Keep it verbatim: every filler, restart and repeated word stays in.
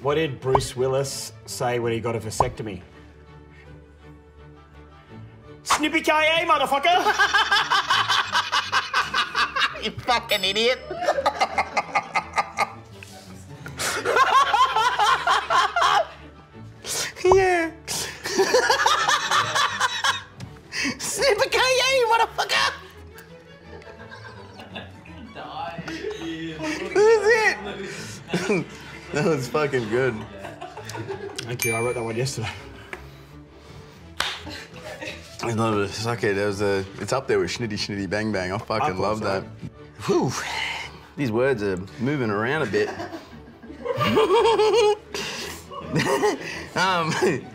What did Bruce Willis say when he got a vasectomy? Snippy K A, motherfucker! You fucking idiot. Yeah. Snippy K A, motherfucker. This is it. That was fucking good. Thank you, I wrote that one yesterday. I love it. Suck it. That was a, it's up there with Schnitty Schnitty Bang Bang. I fucking I love so. that. Whew. These words are moving around a bit. um,